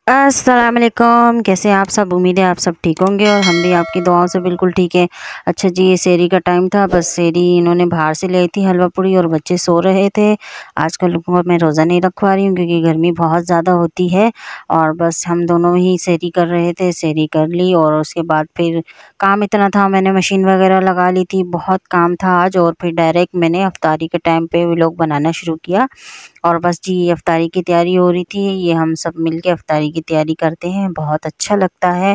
अस्सलाम वालेकुम। कैसे हैं आप सब? उम्मीद है आप सब ठीक होंगे और हम भी आपकी दुआओं से बिल्कुल ठीक है। अच्छा जी, ये सेहरी का टाइम था। बस सेहरी इन्होंने बाहर से ले आई थी, हलवा पूड़ी, और बच्चे सो रहे थे। आजकल को मैं रोज़ा नहीं रखवा रही हूँ क्योंकि गर्मी बहुत ज़्यादा होती है। और बस हम दोनों ही सेहरी कर रहे थे। सेहरी कर ली और उसके बाद फिर काम इतना था, मैंने मशीन वगैरह लगा ली थी, बहुत काम था आज। और फिर डायरेक्ट मैंने इफ्तारी के टाइम पे व्लॉग बनाना शुरू किया। और बस जी, इफ्तारी की तैयारी हो रही थी। ये हम सब मिलके इफ्तारी की तैयारी करते हैं, बहुत अच्छा लगता है।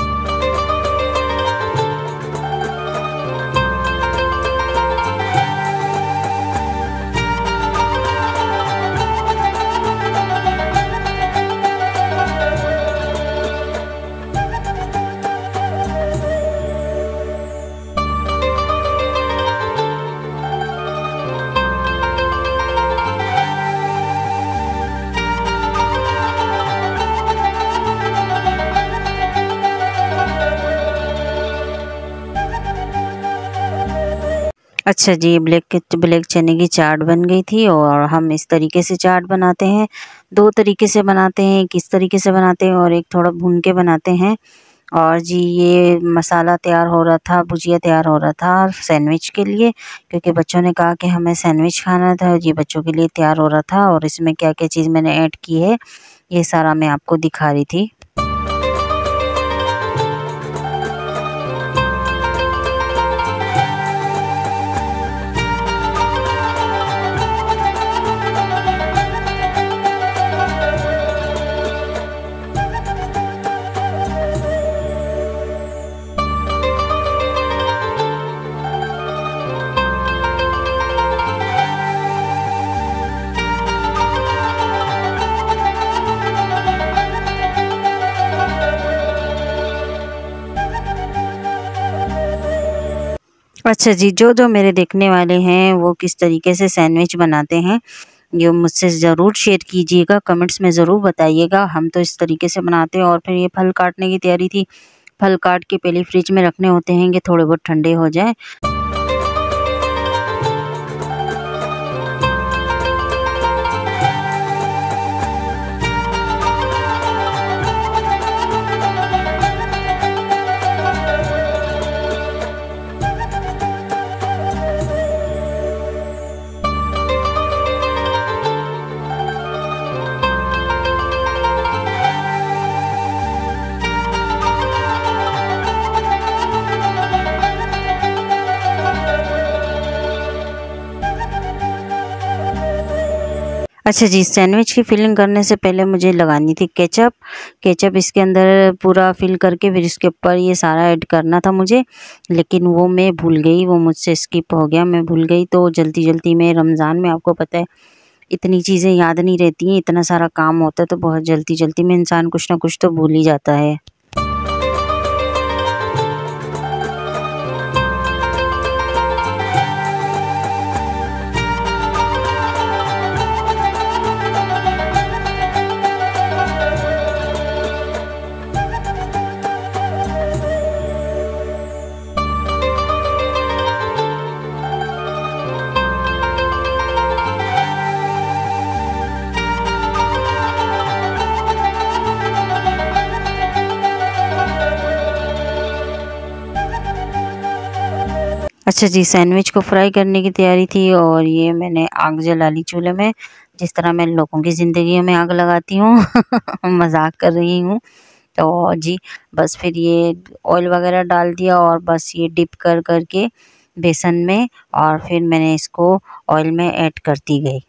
अच्छा जी, ब्लैक चने की चाट बन गई थी। और हम इस तरीके से चाट बनाते हैं, दो तरीके से बनाते हैं। किस तरीके से बनाते हैं और एक थोड़ा भून के बनाते हैं। और जी, ये मसाला तैयार हो रहा था, भुजिया तैयार हो रहा था सैंडविच के लिए, क्योंकि बच्चों ने कहा कि हमें सैंडविच खाना था। ये बच्चों के लिए तैयार हो रहा था। और इसमें क्या क्या चीज़ मैंने ऐड की है, ये सारा मैं आपको दिखा रही थी। अच्छा जी, जो मेरे देखने वाले हैं वो किस तरीके से सैंडविच बनाते हैं, ये मुझसे ज़रूर शेयर कीजिएगा, कमेंट्स में ज़रूर बताइएगा। हम तो इस तरीके से बनाते हैं। और फिर ये फल काटने की तैयारी थी। फल काट के पहले फ्रिज में रखने होते हैं कि थोड़े बहुत ठंडे हो जाएँ। अच्छा जी, सैंडविच की फिलिंग करने से पहले मुझे लगानी थी केचप। केचप इसके अंदर पूरा फिल करके फिर इसके ऊपर ये सारा ऐड करना था मुझे, लेकिन वो मैं भूल गई, वो मुझसे स्किप हो गया, मैं भूल गई। तो जल्दी-जल्दी में, रमज़ान में आपको पता है इतनी चीज़ें याद नहीं रहती हैं, इतना सारा काम होता है, तो बहुत जल्दी-जल्दी में इंसान कुछ ना कुछ तो भूल ही जाता है। अच्छा जी, सैंडविच को फ्राई करने की तैयारी थी। और ये मैंने आग जला ली चूल्हे में, जिस तरह मैं लोगों की ज़िंदगी में आग लगाती हूँ। मज़ाक कर रही हूँ। तो जी, बस फिर ये ऑयल वगैरह डाल दिया और बस ये डिप कर के बेसन में, और फिर मैंने इसको ऑयल में ऐड करती गई।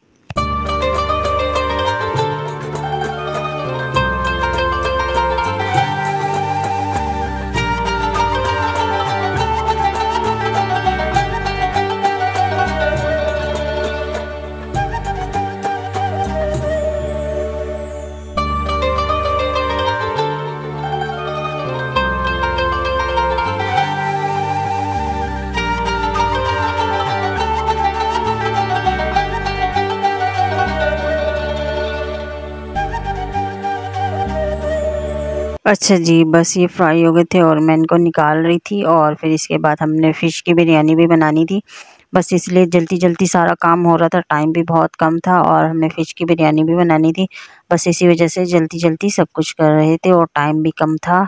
अच्छा जी, बस ये फ्राई हो गए थे और मैं इनको निकाल रही थी। और फिर इसके बाद हमने फ़िश की बिरयानी भी बनानी थी। बस इसलिए जल्दी जल्दी सारा काम हो रहा था, टाइम भी बहुत कम था और हमें फ़िश की बिरयानी भी बनानी थी। बस इसी वजह से जल्दी जल्दी सब कुछ कर रहे थे और टाइम भी कम था।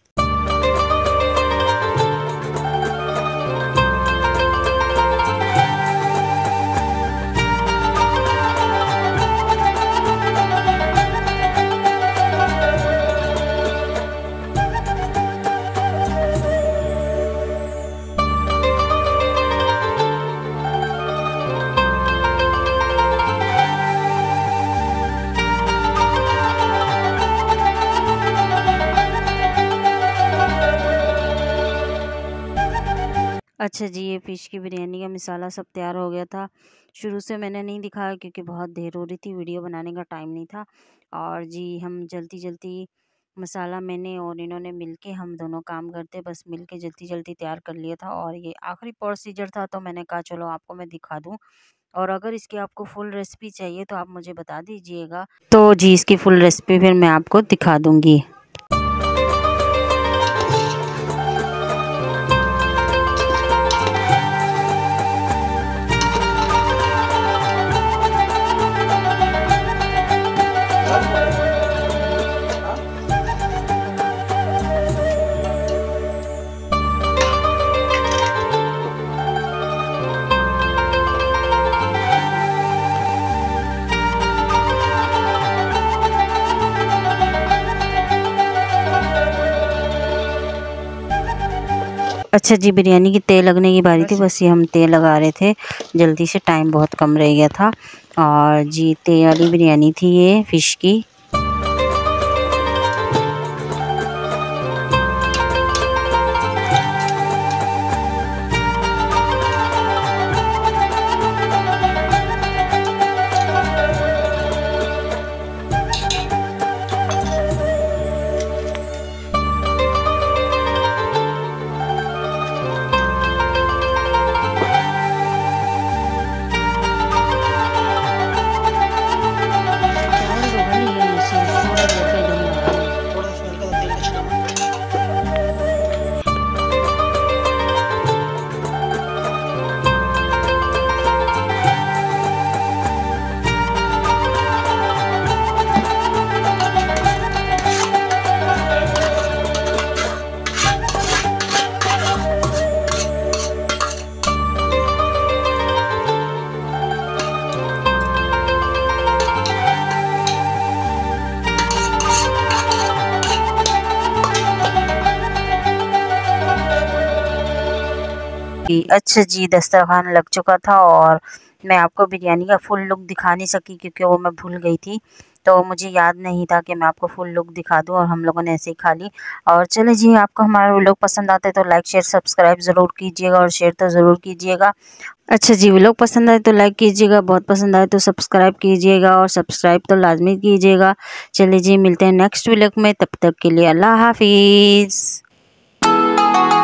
अच्छा जी, ये फ़िश की बिरयानी का मसाला सब तैयार हो गया था। शुरू से मैंने नहीं दिखाया क्योंकि बहुत देर हो रही थी, वीडियो बनाने का टाइम नहीं था। और जी हम जल्दी-जल्दी मसाला मैंने और इन्होंने मिलके हम दोनों काम करते बस मिलके जल्दी-जल्दी तैयार कर लिया था। और ये आखिरी प्रोसीजर था तो मैंने कहा चलो आपको मैं दिखा दूँ। और अगर इसकी आपको फुल रेसिपी चाहिए तो आप मुझे बता दीजिएगा। तो जी इसकी फुल रेसिपी फिर मैं आपको दिखा दूँगी। अच्छा जी, बिरयानी की तेल लगने की बारी थी, बस ये हम तेल लगा रहे थे जल्दी से, टाइम बहुत कम रह गया था। और जी तेल वाली बिरयानी थी ये फ़िश की। अच्छा जी, दस्तरखान लग चुका था और मैं आपको बिरयानी का फुल लुक दिखा नहीं सकी क्योंकि वो मैं भूल गई थी। तो मुझे याद नहीं था कि मैं आपको फुल लुक दिखा दूँ और हम लोगों ने ऐसे ही खा ली। और चलिए जी, आपको हमारा व्लॉग पसंद आता है तो लाइक शेयर सब्सक्राइब ज़रूर कीजिएगा और शेयर तो ज़रूर कीजिएगा। अच्छा जी, व्लॉग पसंद आए तो लाइक कीजिएगा, बहुत पसंद आए तो सब्सक्राइब कीजिएगा और सब्सक्राइब तो लाज़मी कीजिएगा। चलिए जी, मिलते हैं नेक्स्ट व्लॉग में, तब तक के लिए अल्लाह हाफ़िज़।